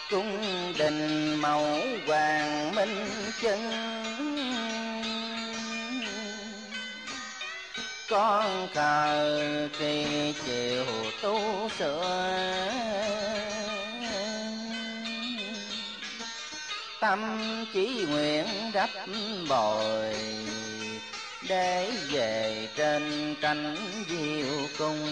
cung đình mẫu hoàng minh chân. Con khờ kỳ chiều tu sửa, tâm chí nguyện đắp bồi, để về trên cánh diệu cung.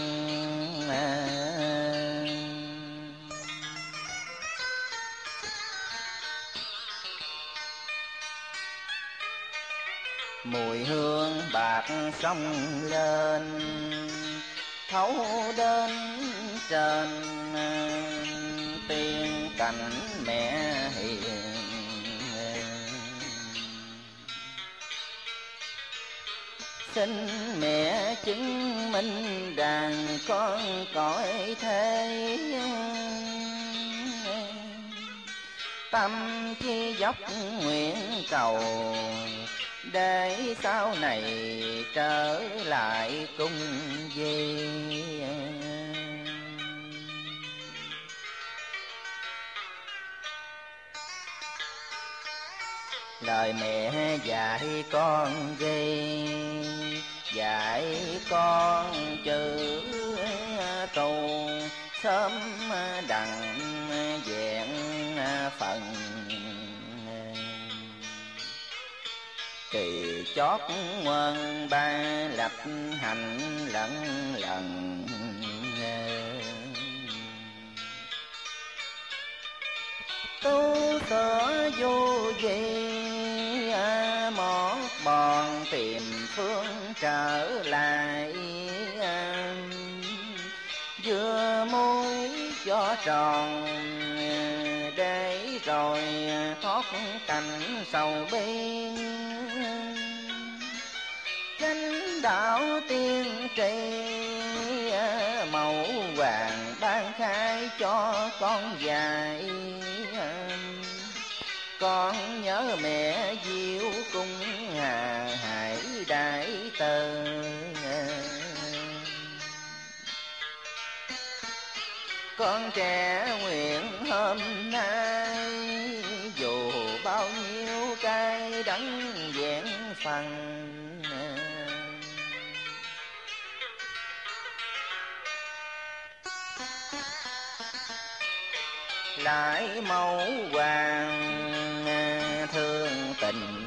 Mùi hương bạc sông lên, thấu đến trên tiên cảnh mẹ hiền. Xin mẹ chứng minh đàn con cõi thế, tâm chi dốc nguyện cầu, để sau này trở lại cung vi. Lời mẹ dạy con ghi, dạy con chữ tu, sớm đặng vẹn phần. Kỳ chót ngoan ba lập hành lẫn lần, tu sở vô vi một bòn tìm phương trở lại. Vừa môi cho tròn để rồi thoát cảnh sầu biên. Chánh đạo tiên tri mẫu hoàng ban khai cho con dạy. Con nhớ mẹ diệu cung hà hải đại từ. Con trẻ nguyện hôm nay dù bao nhiêu cay đắng vẹn phần. Lại mẫu hoàng thương tình,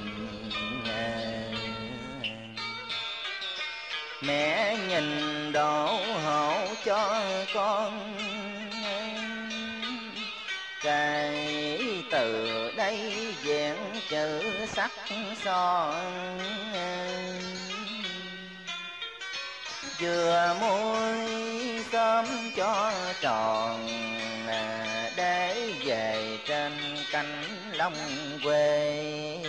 mẹ nhìn đổ hộ cho con. Cái từ đây vẹn chữ sắc son, vừa môi sớm cho tròn, để về trên cánh long quê.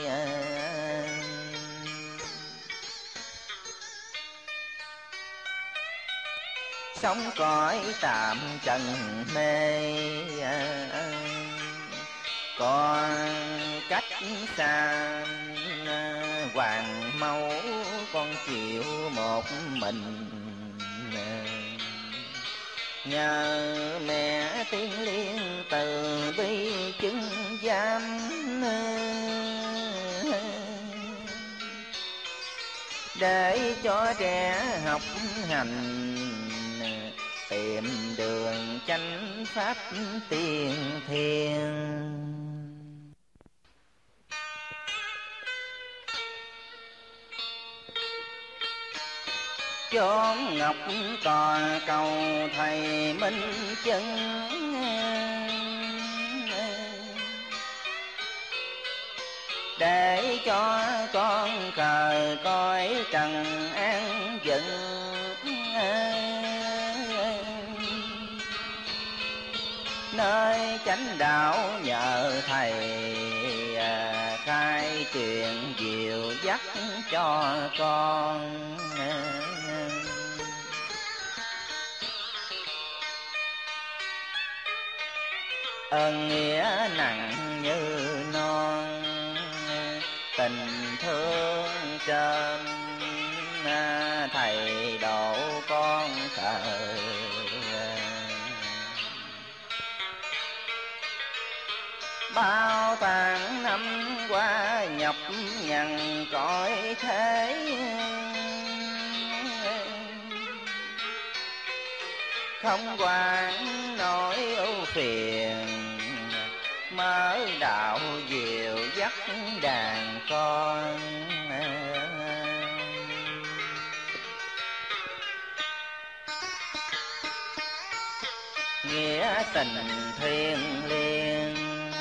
Sống cõi tạm trần mê, còn cách xa hoàng mẫu con chịu một mình. Nhờ mẹ tiên liên từ bi chứng giám, để cho trẻ học hành tìm đường chánh pháp tiên thiên. Chốn ngọc cò cầu thầy minh chân, để cho con cờ coi trần an dựng. Nơi chánh đạo nhờ thầy khai truyền dìu dắt cho con. Ơn nghĩa nặng như non, tình thương trên thầy độ con khờ. bao tháng năm qua nhọc nhằn cõi thế, không quản nỗi ưu phiền, mở đạo diệu dắt đàn con. Nghĩa tình thiêng liêng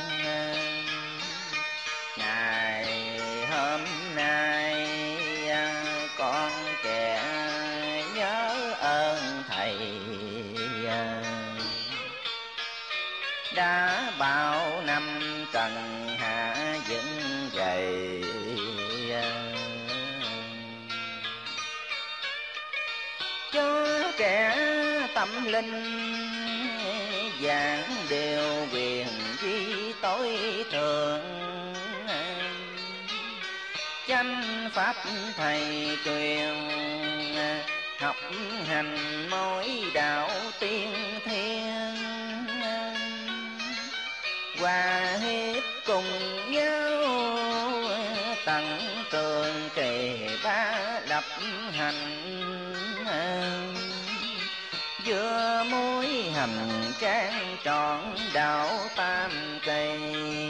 ngày hôm nay, con trẻ nhớ ơn thầy đã bao năm trần hạ vững gầy. Cho kẻ tâm linh giảng điều quyền chi tối thượng, chánh pháp thầy truyền học hành mỗi đạo tiên thiên, hòa hiệp cùng nhau tận tường kề ba lập hành, vừa mối hành trang trọn đạo tam cây.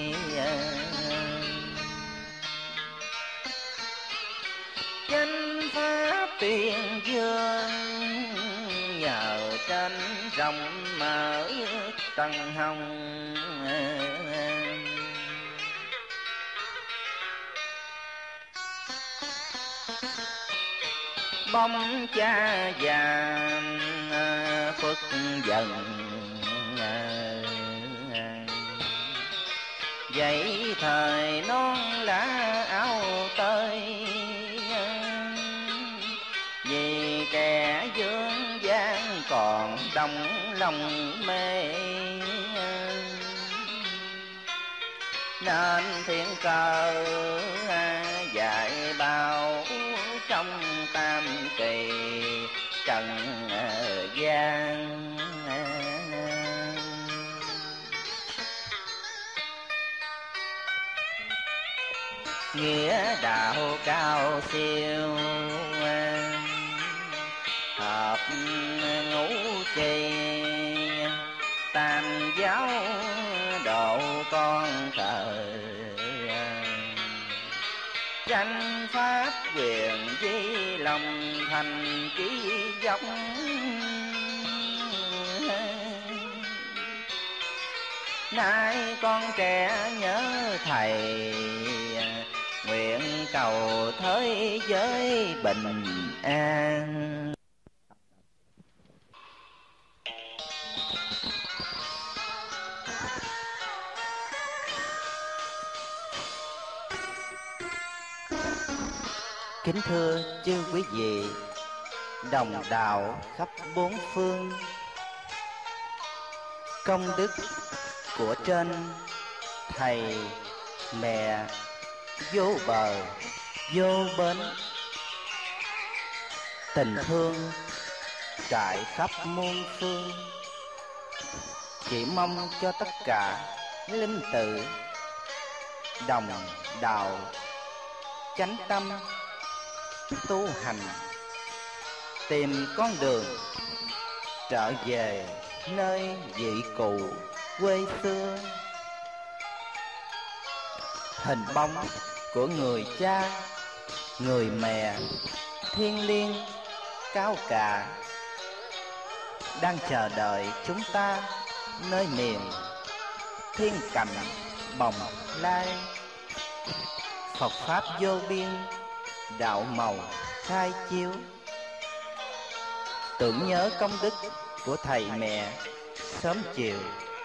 Chánh pháp tuyên dương nhờ trên rộng mở tầng hồng, bóng cha già phất dần, dậy thời non lá áo tơi, vì kẻ dương gian còn đông lòng mê, nên thiên cơ dạy bao trong tam kỳ trần gian. Nghĩa đạo cao siêu hợp ngũ trì, tam giáo độ con trời, chánh pháp quyền di lòng thành trí dốc. Nay con trẻ nhớ thầy, nguyện cầu thế giới bình an. Kính thưa chư quý vị đồng đạo khắp bốn phương, công đức của trên thầy mẹ vô bờ vô bến, tình thương trải khắp muôn phương. Chỉ mong cho tất cả linh tử đồng đạo chánh tâm tu hành, tìm con đường trở về nơi vị cụ quê xưa. Hình bóng của người cha, người mẹ thiêng liêng cao cả đang chờ đợi chúng ta nơi miền thiên cảnh bồng lai. Phật pháp vô biên, đạo màu khai chiếu, tưởng nhớ công đức của thầy mẹ sớm chiều.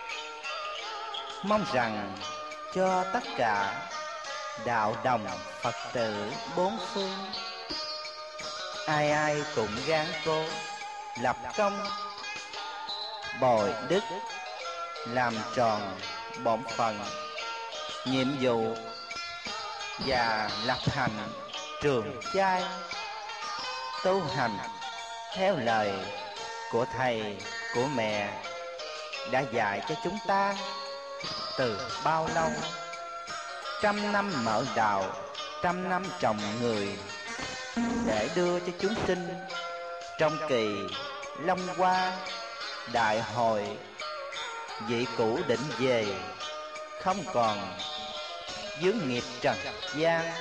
Mong rằng cho tất cả đạo đồng Phật tử bốn phương, ai ai cũng gắng cố lập công bồi đức, làm tròn bổn phận nhiệm vụ và lập hành trường chai, tu hành theo lời của thầy của mẹ đã dạy cho chúng ta từ bao lâu. Trăm năm mở đạo, trăm năm trồng người, để đưa cho chúng sinh trong kỳ long hoa đại hội. Vị cũ định về, không còn vướng nghiệp trần gian.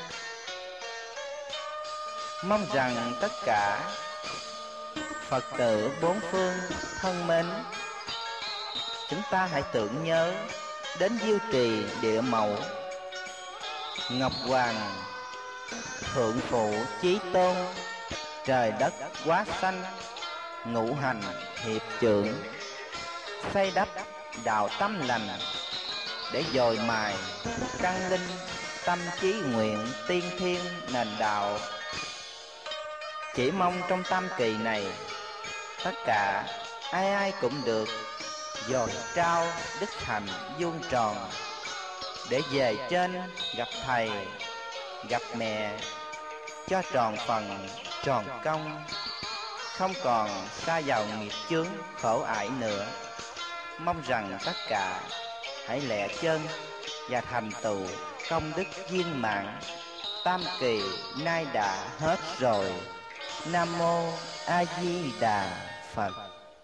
Mong rằng tất cả Phật tử bốn phương thân mến, chúng ta hãy tưởng nhớ đến Diêu Trì Địa Mẫu, Ngọc Hoàng Thượng Phụ Chí Tôn, trời đất quá xanh, ngũ hành hiệp trượng, xây đắp đạo tâm lành, để dồi mài căn linh tâm trí nguyện tiên thiên nền đạo. Chỉ mong trong tam kỳ này, tất cả ai ai cũng được dồi trao đức hạnh vuông tròn, để về trên gặp thầy gặp mẹ, cho tròn phần tròn công, không còn sa vào nghiệp chướng khổ ải nữa. Mong rằng tất cả hãy lẹ chân và thành tựu công đức viên mãn. Tam kỳ nay đã hết rồi. Nam mô A Di Đà Phật.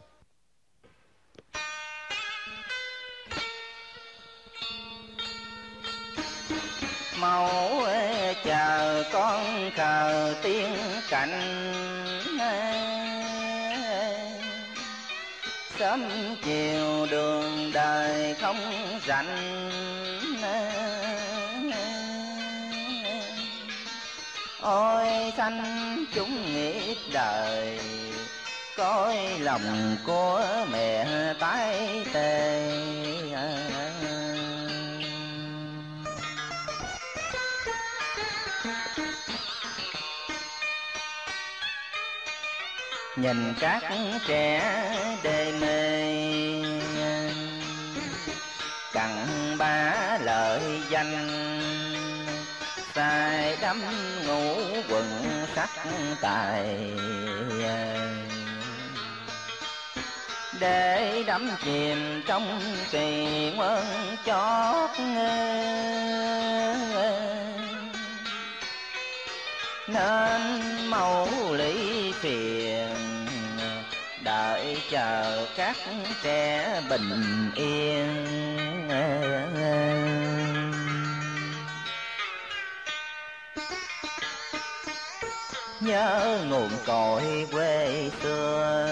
Mẫu chờ con khờ tiên cảnh, sớm chiều đường đời không rảnh. Ôi sanh chúng nghĩ đời, coi lòng của mẹ tái tê. Nhìn các trẻ đê mê, cặn bá lợi danh, sai đắm ngũ quần sắc tài, để đắm chìm trong kỳ quân chót. Nên mau lý phiền, đợi chờ các trẻ bình yên. Nhớ nguồn cội quê xưa,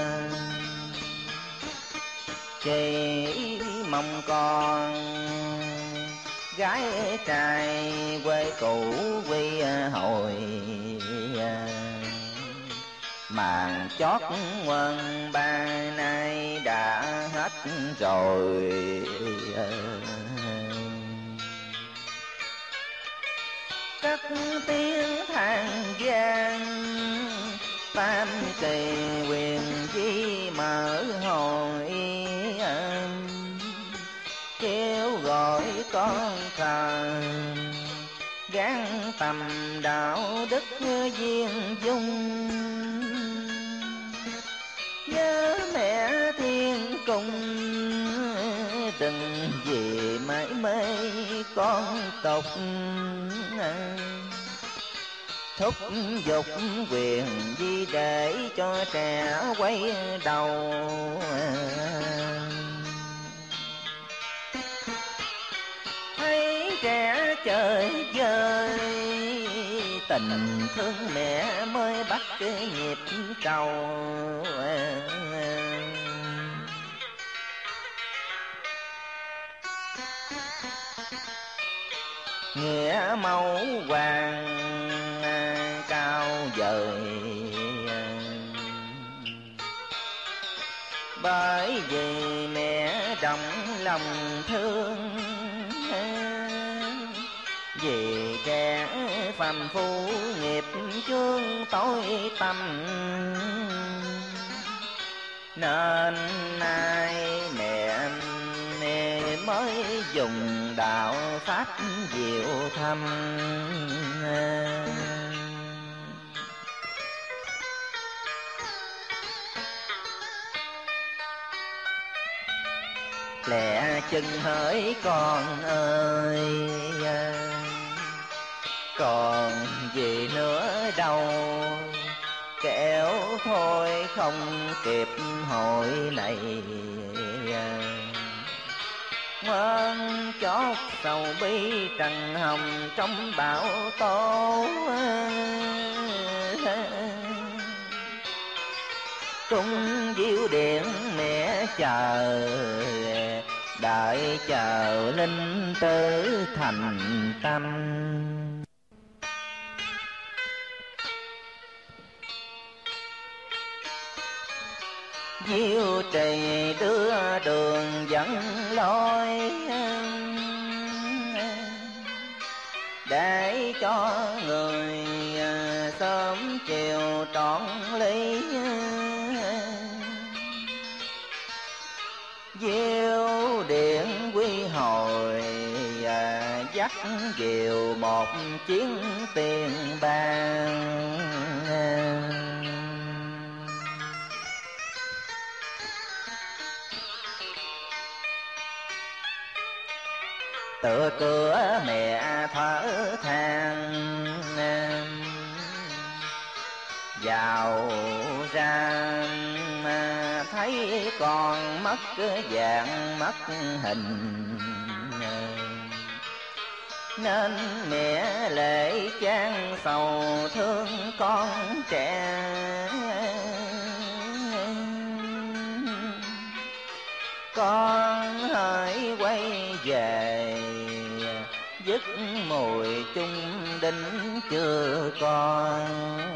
chỉ mong con gái trai quê cũ quy hồi. Màn chót quân ba nay đã hết rồi, cất tiếng than gian. Tam kỳ quyền chi mở hội, kêu gọi con thờ gán tầm đạo đức viên dung. Nhớ mẹ thiên cung, đừng vì mãi mê con tộc. Thúc giục quyền di để cho trẻ quay đầu. Thấy trẻ chơi vơi, tình thương mẹ mới bắt nhịp cầu. Nghĩa mẫu hoàng cao vời, bởi vì mẹ đồng lòng thương. Vì trẻ phàm phu nghiệp chướng tối tâm, nên nay mẹ mới dùng đạo pháp diệu thâm. lẹ chân hỡi con ơi, còn gì nữa đâu, kẻo thôi không kịp hội này. Ngoan chót sầu bi trần hồng trong bão tố, trung diệu điện mẹ chờ, đợi chờ linh tử thành tâm. Diệu trì đưa đường dẫn lối, để cho người sớm chiều trọn lý. Diệu điện quy hồi dắt diều một chiến tiền bang. Tựa cửa mẹ thở than, vào ra thấy con mất dạng mất hình, nên mẹ lệ chan sầu thương con trẻ. Con hãy quay về dứt mùi chung đinh chưa con.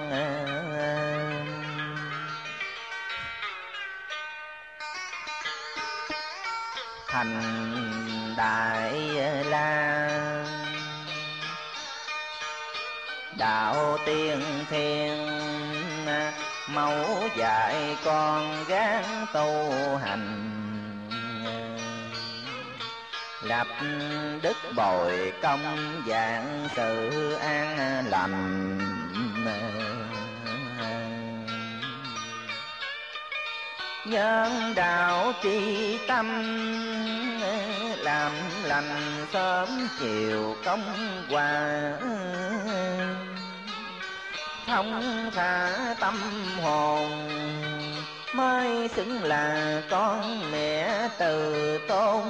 Thành Đại La đạo tiên thiên, mẫu dạy con gán tu hành. Lập đức bồi công dạng sự an lành, nhân đạo tri tâm làm lành sớm chiều công hòa. Thông thả tâm hồn mới xứng là con mẹ từ tôn.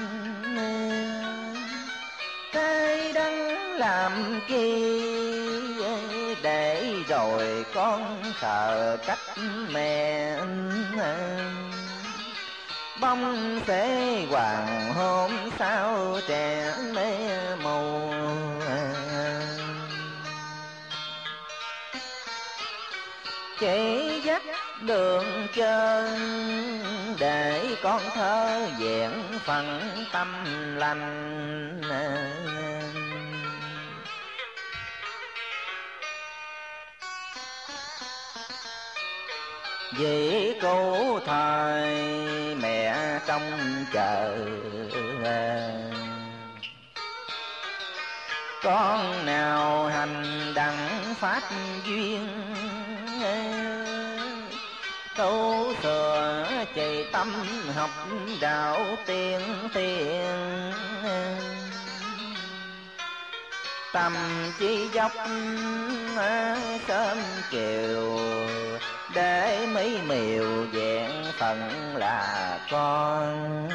Cái đắng làm chi để rồi con sợ cách mẹ. Bông sẽ hoàng hôn sao trẻ mê mù. Chỉ dắt đường chân để con thơ vẹn phần tâm lành. Vì cũ thời mẹ trong chờ, con nào hành đặng phát duyên. Tu sửa trì tâm học đạo tiên tiên, tâm chi dốc sớm chiều để mấy miều vẹn phần là con.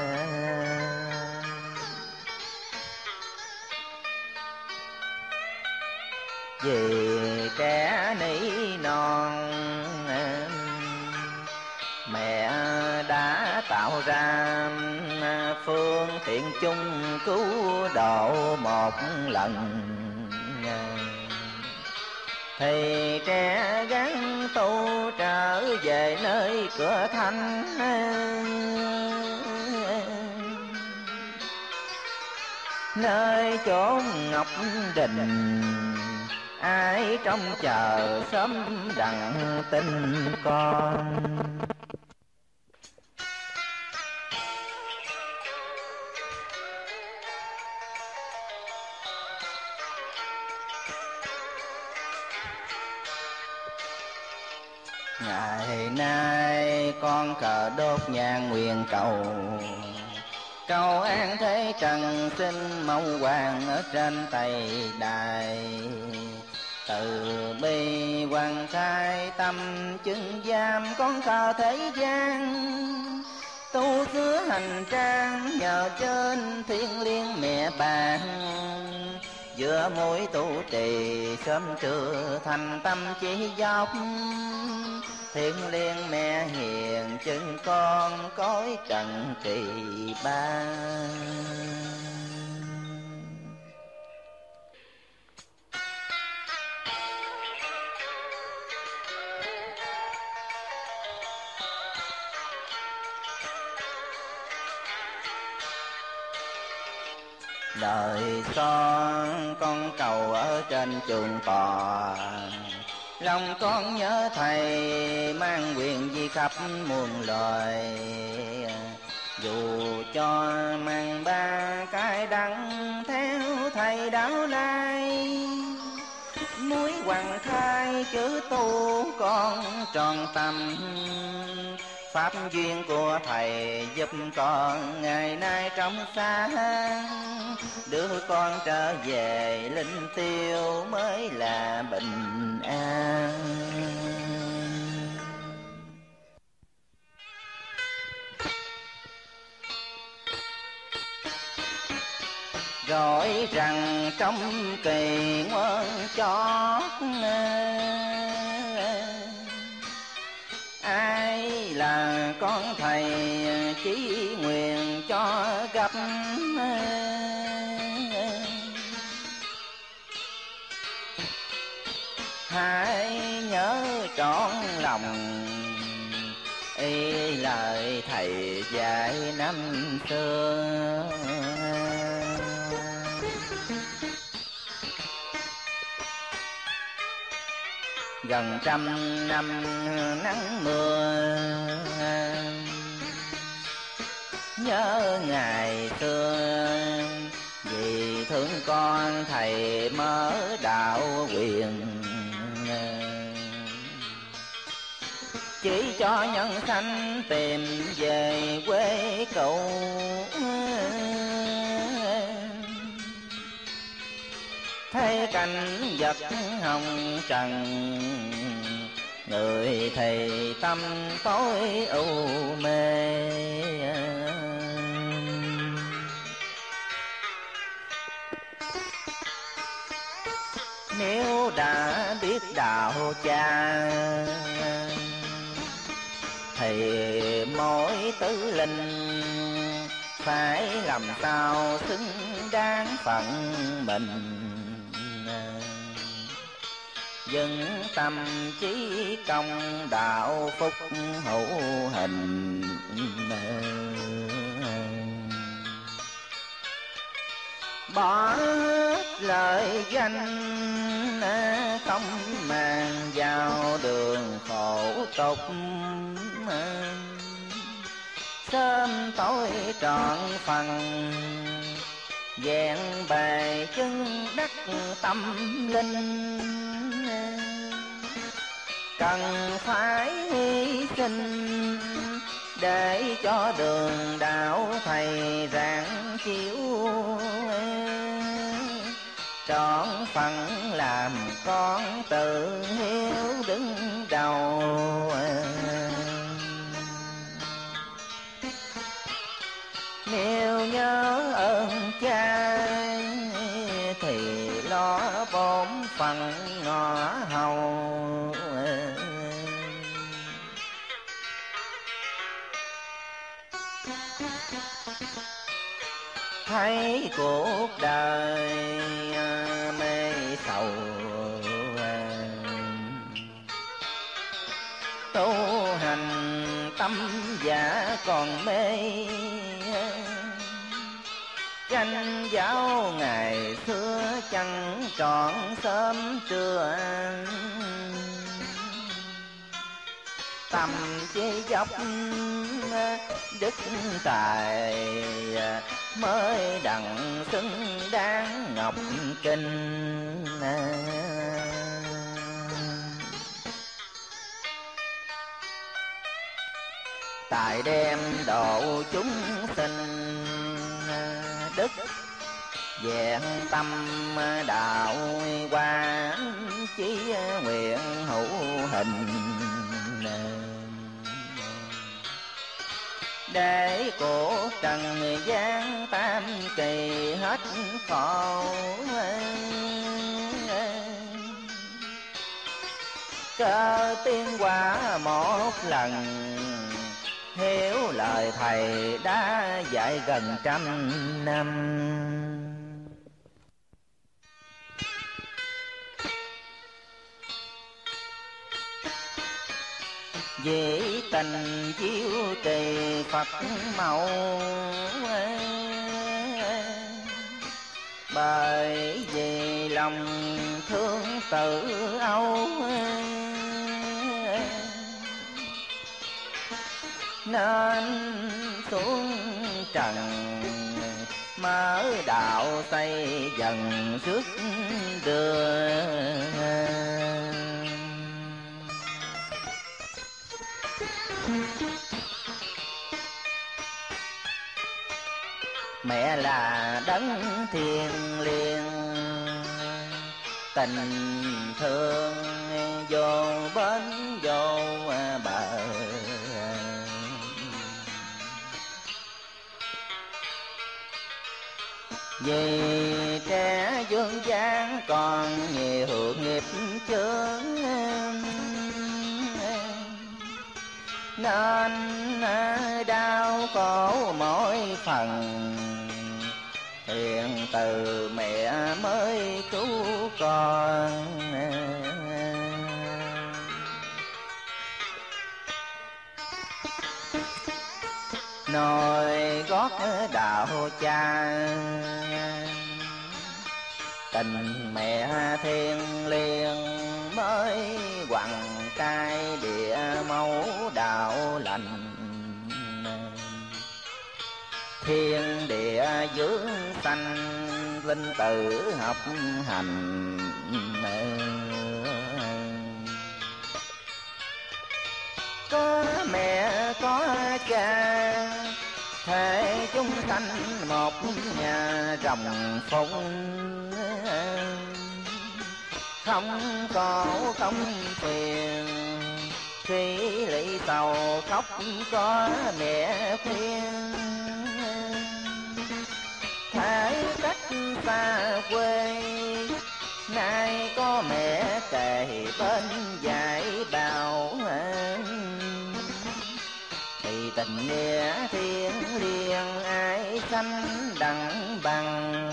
Vì trẻ nỉ non mẹ đã tạo ra phương tiện chung cứu độ một lần. Thì trẻ gắng tu trở về nơi cửa thanh, nơi chốn ngọc đình. Ai trong chờ sớm đặng tin con. Ngày nay con cờ đốt nhang nguyện cầu, cầu an thế trần xin mong hoàng ở trên Tây Đài. Từ bi hoàng khai tâm chứng giam con cờ thế gian. Tu sửa hành trang nhờ trên thiên liêng mẹ bàn. Giữa mũi tu trì sớm trưa thành tâm chỉ dốc. Thiên liêng mẹ hiền chứng con cõi trần trì ban. Đời son con cầu ở trên chuồng cò. Lòng con nhớ thầy mang quyền di khắp muôn loài. Dù cho mang ba cái đắng theo thầy đáo lai. Núi Hoàng Khai chữ tu con tròn tâm. Pháp duyên của thầy giúp con ngày nay trong xa. Đưa con trở về linh tiêu mới là bình an. Rồi rằng trong kỳ ngoan chót, ai là con thầy chỉ nguyện cho gặp. Hãy nhớ trọn lòng ý lời thầy dạy năm xưa. Gần trăm năm nắng mưa, nhớ ngày xưa. Vì thương con thầy mở đạo quyền. Chỉ cho nhân sanh tìm về quê cậu. Thấy cảnh vật hồng trần, người thầy tâm tối u mê. Nếu đã biết đạo cha, thì mỗi tứ linh phải làm sao xứng đáng phận mình. Dâng tâm trí công đạo phúc hữu hình. Bỏ hết lời danh không màng vào đường khổ tục. Sớm tối trọn phần vẹn bề chân đắc tâm linh. Cần phải hy sinh để cho đường đạo thầy rạng chiếu. Trọn phận làm con tự hiếu đứng đầu. Nếu nhớ ơn cha thì lo bổn phận ngõ hầu. Thấy cuộc đời mê sầu, tu hành tâm giả còn mê. Tranh giáo ngày xưa chẳng trọn sớm trưa. Tâm chỉ dốc đức tài mới đặng xứng đáng ngọc kinh. Tài đem độ chúng sinh đức, vẹn tâm đạo qua chí nguyện hữu hình, để cuộc trần gian tam kỳ hết khổ. Cơ tiên quả một lần, hiểu lời thầy đã dạy gần 100 năm. Vì tình chiếu trì Phật mẫu, bởi vì lòng thương tự âu, nên xuống trần mở đạo xây dần rước đưa. Mẹ là đấng thiêng liêng, tình thương vô bến vô bờ, vì trẻ dương gian còn nhiều nghiệp chướng, nên đau khổ mỗi phần, hiền từ mẹ mới cứu con. Nồi gót đạo cha, tình mẹ thiên liêng mới quằn cai địa mẫu đạo lành. Thiên địa dưỡng sanh linh tử học hành, có mẹ có cha thể chúng sanh một nhà rồng phụng, không khổ không phiền, khi lụy sầu khóc có mẹ khuyên. Thái cách xa quê, nay có mẹ kề bên dạy bảo, thì tình nghĩa thiêng liêng ai sanh đặng bằng.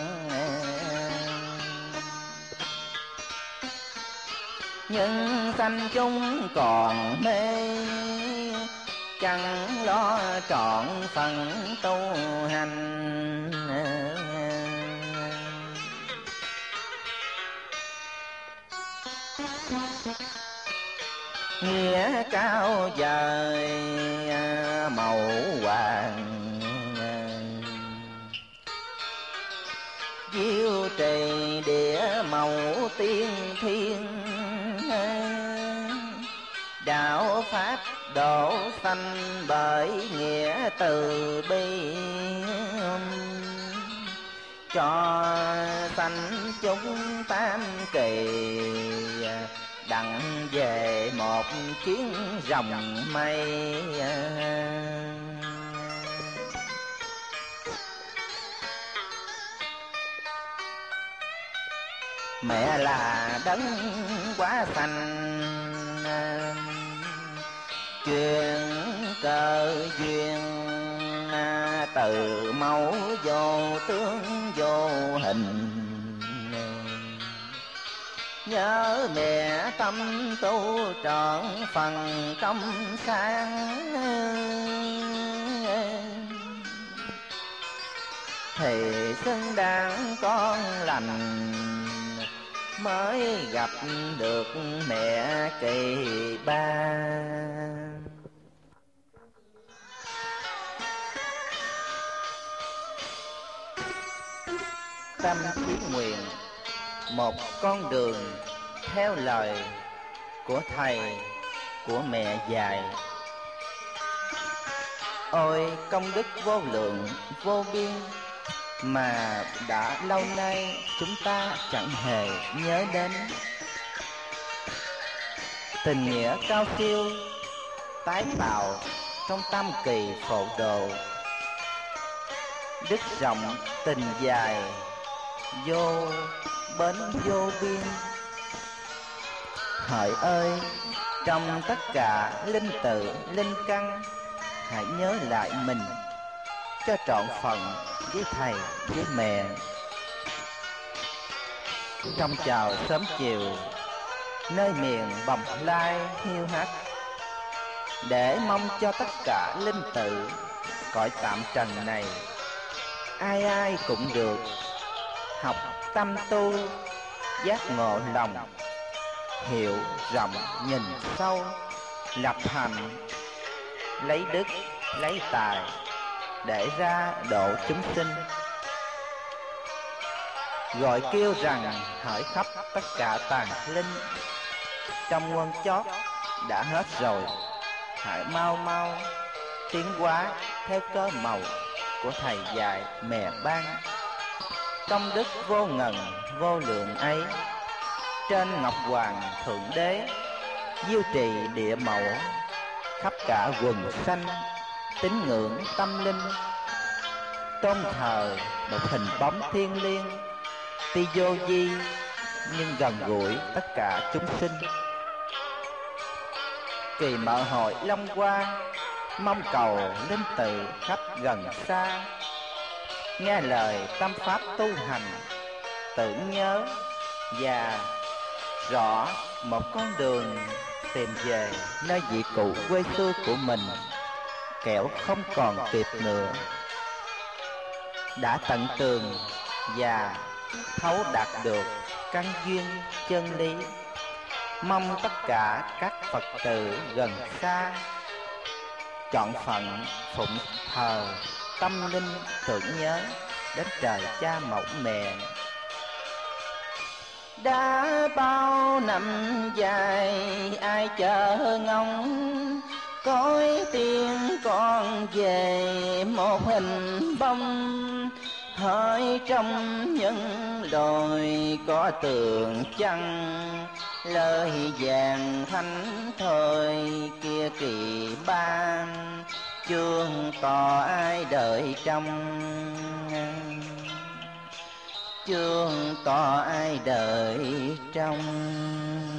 Nhưng sanh chúng còn mê, chẳng lo trọn phần tu hành. Nghĩa cao vời màu hoàng, diêu trì địa mẫu tiên thiên, đạo pháp độ sanh bởi nghĩa từ bi, cho sanh chúng tam kỳ đặng về một chuyến rồng mây. Mẹ là đấng quá sanh, truyền cơ duyên từ mẫu vô tướng vô hình. Nhớ mẹ tâm tu trọn phần công sáng, thì xứng đáng con lành mới gặp được mẹ kỳ ba. Tâm chí nguyện một con đường theo lời của thầy của mẹ dạy. Ôi công đức vô lượng vô biên, mà đã lâu nay chúng ta chẳng hề nhớ đến. Tình nghĩa cao siêu tái tạo trong tam kỳ phổ độ, đứt rộng tình dài vô bến vô biên. Hỡi ơi, trong tất cả linh tự linh căn, hãy nhớ lại mình cho trọn phận với thầy với mẹ. Trong chào sớm chiều nơi miền Bồng Lai hiu hắt, để mong cho tất cả linh tự cõi tạm trần này, ai ai cũng được học tâm tu, giác ngộ lòng, hiểu rộng nhìn sâu, lập hành, lấy đức lấy tài để ra độ chúng sinh. Gọi kêu rằng hỡi khắp tất cả tàn linh, trong quân chót đã hết rồi, hãy mau mau tiến hóa theo cơ màu của thầy dạy mẹ ban. Công đức vô ngần vô lượng ấy, trên ngọc hoàng thượng đế diêu trì địa mẫu, khắp cả quần sanh tín ngưỡng tâm linh, tôn thờ một hình bóng thiên liêng, tuy vô vi nhưng gần gũi tất cả chúng sinh. Kỳ mở hội Long Hoa, mong cầu linh tự khắp gần xa, nghe lời tâm pháp tu hành, tưởng nhớ và rõ một con đường tìm về nơi vị cụ quê xưa của mình, kẻo không còn kịp nữa. Đã tận tường và thấu đạt được căn duyên chân lý, mong tất cả các Phật tử gần xa chọn phận phụng thờ tâm linh, tưởng nhớ đến trời cha mẫu mẹ. Đã bao năm dài ai chờ ngóng, cõi tiên con về một hình bóng. Hỡi trong những đồi có tường trăng, lời vàng thánh thời kia kỳ ban, chương tỏ ai đợi trong, chương tỏ ai đợi trong.